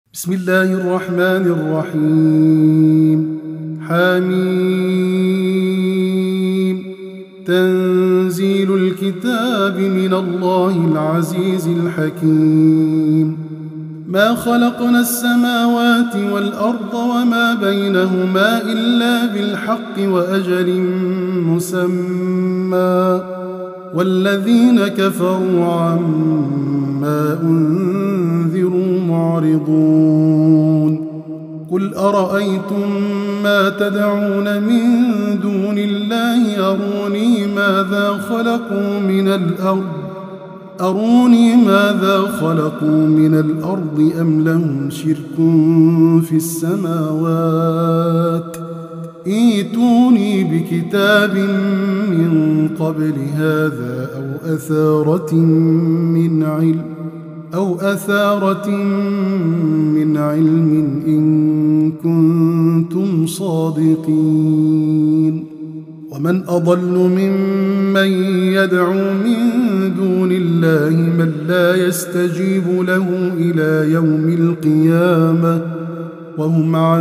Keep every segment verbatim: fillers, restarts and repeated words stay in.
بسم الله الرحمن الرحيم. حميم. تنزيل الكتاب من الله العزيز الحكيم. ما خلقنا السماوات والأرض وما بينهما إلا بالحق وأجل مسمى، والذين كفروا عما أنذروا معرضون. قل أرأيتم ما تدعون من دون الله أروني ماذا خلقوا من الأرض أروني ماذا خلقوا من الأرض أم لهم شرك في السماوات؟ ائتوني بكتاب من قبل هذا أو أثارة من علم أو أثارة من علم إن كنتم صادقين. ومن أضل ممن يدعو من دون الله من لا يستجيب له إلى يوم القيامة وهم عن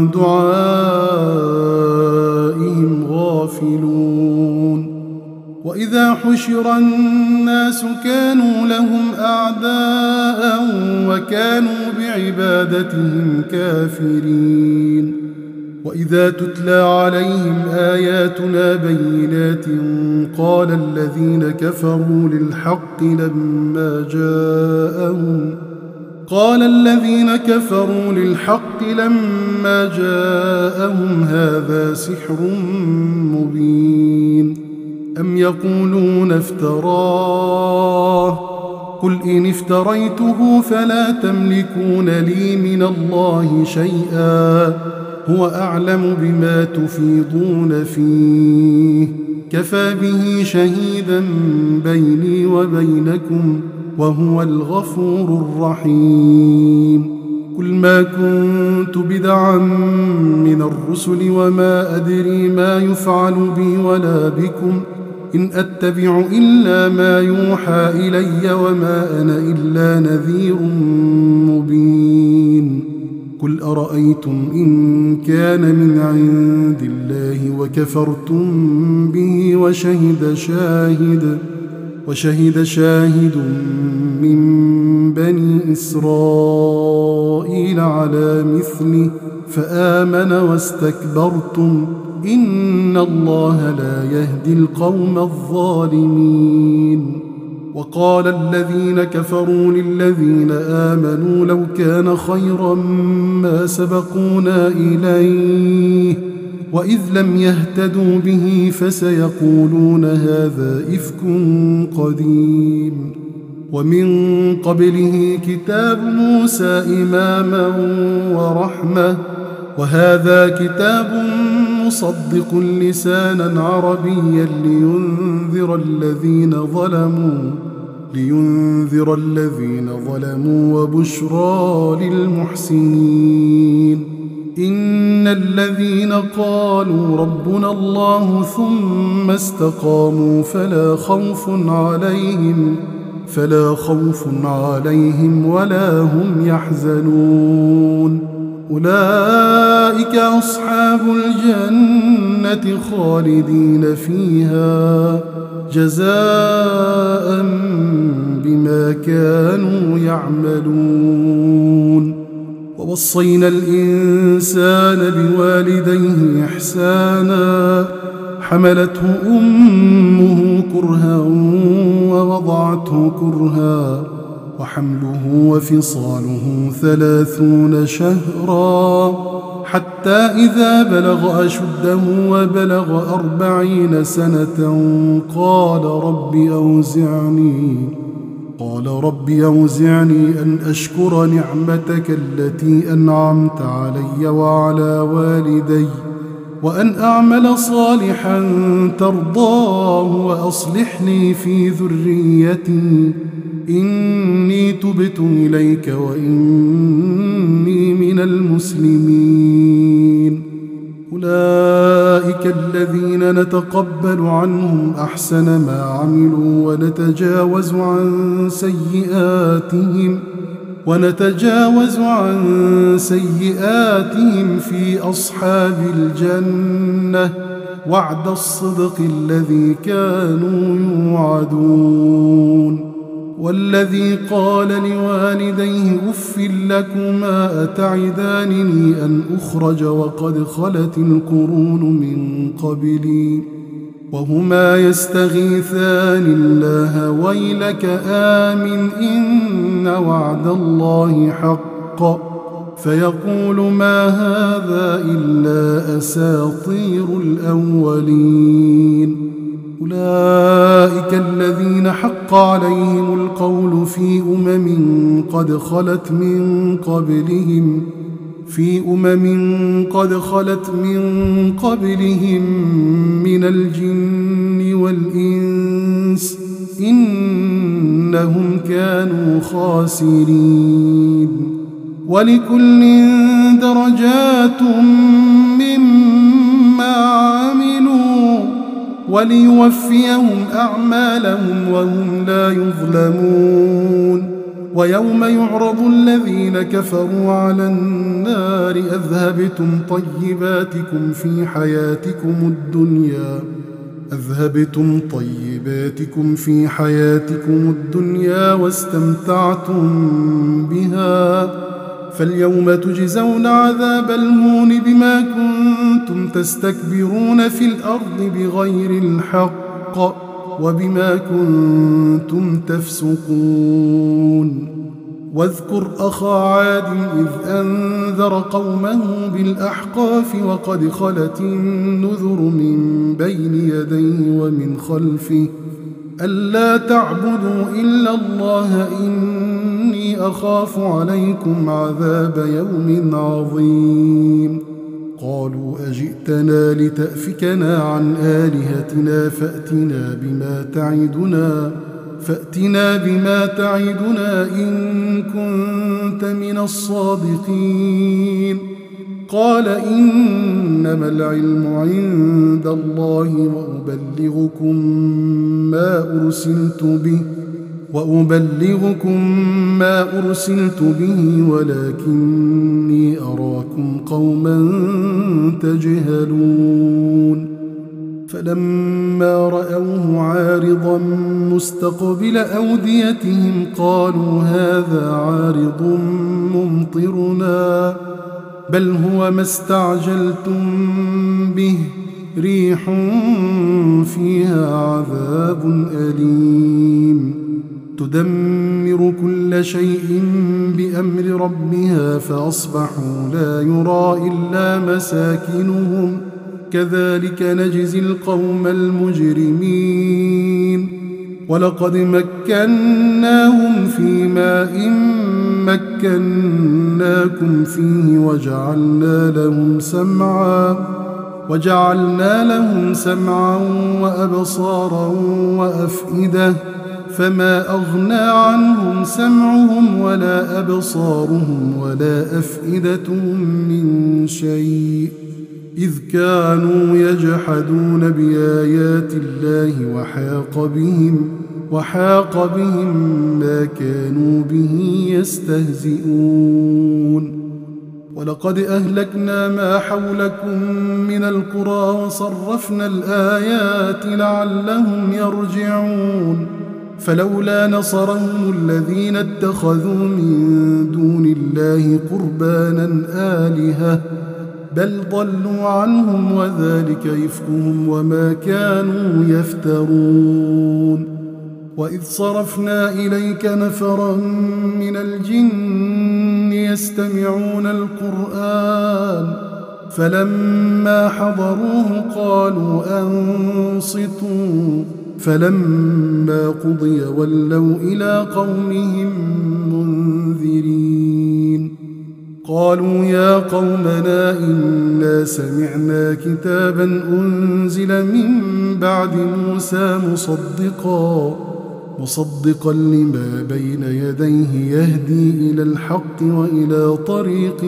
دعائهم غافلون. وإذا حشر الناس كانوا لهم أعداء وكانوا بعبادتهم كافرين. وإذا تتلى عليهم آياتنا بينات قال الذين كفروا للحق لما جاءهم قال الذين كفروا للحق لما جاءهم هذا سحر مبين. أم يقولون افتراه قل إن افتريته فلا تملكون لي من الله شيئا هو أعلم بما تفيضون فيه كفى به شهيدا بيني وبينكم وهو الغفور الرحيم. قل ما كنت بدعا من الرسل وما أدري ما يفعل بي ولا بكم إن أتبع إلا ما يوحى إلي وما أنا إلا نذير مبين. قل أرأيتم إن كان من عند الله وكفرتم به وشهد شاهد وشهد شاهد من بني إسرائيل على مثله فآمن واستكبرتم إن الله لا يهدي القوم الظالمين. وقال الذين كفروا للذين آمنوا لو كان خيرا ما سبقونا إليه وإذ لم يهتدوا به فسيقولون هذا إفك قديم. ومن قبله كتاب موسى إماما ورحمة وهذا كتاب مصدق لسانا عربيا لينذر الذين ظلموا لينذر الذين ظلموا وبشرى للمحسنين. إن الذين قالوا ربنا الله ثم استقاموا فلا خوف عليهم فلا خوف عليهم ولا هم يحزنون. أولئك أصحاب الجنة خالدين فيها جزاء بما كانوا يعملون. ووصينا الإنسان بوالديه إحسانا حملته أمه كرها ووضعته كرها وحمله وفصاله ثلاثون شهرا حتى إذا بلغ أشده وبلغ أربعين سنة قال رب أوزعني قال رب أوزعني أن أشكر نعمتك التي أنعمت علي وعلى والدي وأن أعمل صالحا ترضاه وأصلحني في ذريتي إني تبت إليك وإني من المسلمين. أولئك الذين نتقبل عنهم أحسن ما عملوا ونتجاوز عن سيئاتهم ونتجاوز عن سيئاتهم في أصحاب الجنة وعد الصدق الذي كانوا يوعدون. والذي قال لوالديه أف لكما أتعدانني أن أخرج وقد خلت القرون من قبلي وهما يستغيثان الله ويلك آمن إن وعد الله حق فيقول ما هذا إلا أساطير الأولين. أولئك الذين حق عليهم القول في أمم قد خلت من قبلهم في أمم قد خلت من قبلهم من الجن والإنس إنهم كانوا خاسرين. ولكل درجات مما عملوا وليوفيهم أعمالهم وهم لا يظلمون. ويوم يعرض الذين كفروا على النار أذهبتم طيباتكم في حياتكم الدنيا أذهبتم طيباتكم في حياتكم الدنيا واستمتعتم بها فاليوم تجزون عذاب الهون بما كنتم تستكبرون في الأرض بغير الحق وبما كنتم تفسقون. واذكر أخا عاد إذ أنذر قومه بالأحقاف وقد خلت النذر من بين يديه ومن خلفه ألا تعبدوا إلا الله إني أخاف عليكم عذاب يوم عظيم. قالوا أجئتنا لتأفكنا عن آلهتنا فأتنا بما تعدنا فأتنا بما تعدنا إن كنت من الصادقين. قال إنما العلم عند الله وأبلغكم ما أرسلت به وأبلغكم ما أرسلت به ولكني أراكم قوما تجهلون. فلما رأوه عارضا مستقبل أوديتهم قالوا هذا عارض ممطرنا بل هو ما استعجلتم به ريح فيها عذاب أليم تدمر كل شيء بأمر ربها فأصبحوا لا يرى إلا مساكنهم كذلك نجزي القوم المجرمين. ولقد مكناهم في ماء مكناكم فيه وجعلنا لهم سمعا وجعلنا لهم سمعا وأبصارا وأفئدة فما أغنى عنهم سمعهم ولا أبصارهم ولا أفئدتهم من شيء إذ كانوا يجحدون بآيات الله وحاق بهم وحاق بهم ما كانوا به يستهزئون. ولقد أهلكنا ما حولكم من القرى وصرفنا الآيات لعلهم يرجعون. فلولا نصرهم الذين اتخذوا من دون الله قربانا آلهة بل ضلوا عنهم وذلك إفكهم وما كانوا يفترون. وإذ صرفنا إليك نفرا من الجن يستمعون القرآن فلما حضروه قالوا أنصتوا فلما قضي ولوا إلى قومهم منذرين. قالوا يا قومنا إنا سمعنا كتابا أنزل من بعد موسى مصدقا مصدقا لما بين يديه يهدي إلى الحق وإلى طريق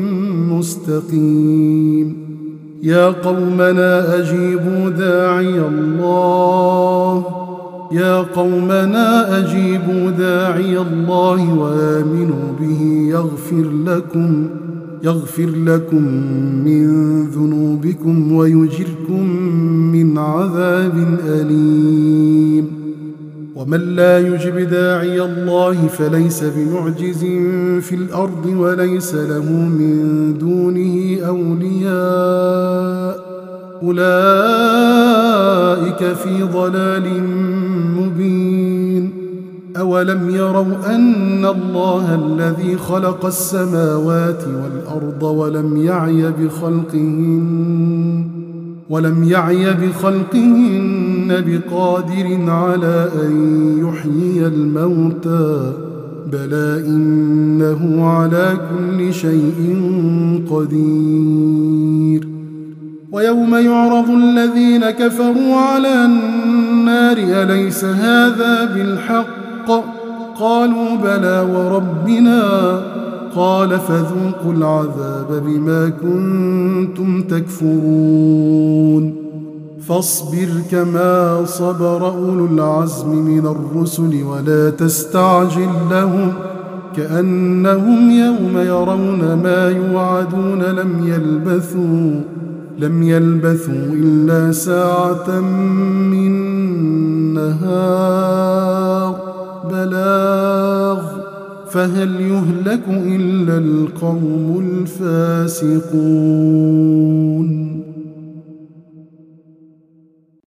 مستقيم. يا قومنا أجيبوا داعي الله يا قومنا أجيبوا داعي الله وآمنوا به يغفر لكم يغفر لكم من ذنوبكم ويجركم من عذاب أليم. ومن لا يجب داعي الله فليس بمعجز في الأرض وليس له من دونه أولياء، أولئك في ضلال مبين. أولم يروا أن الله الذي خلق السماوات والأرض ولم يعي بخلقهن ولم يعي بخلقهن بقادر على أن يحيي الموتى، بلى إنه على كل شيء قدير. ويوم يعرض الذين كفروا على النار أليس هذا بالحق؟ قالوا بلى وربنا، قال فذوقوا العذاب بما كنتم تكفرون. فاصبر كما صبر أولو العزم من الرسل ولا تستعجل لهم، كأنهم يوم يرون ما يوعدون لم يلبثوا لم يلبثوا إلا ساعة من نهار بلاغ، فهل يهلك إلا القوم الفاسقون.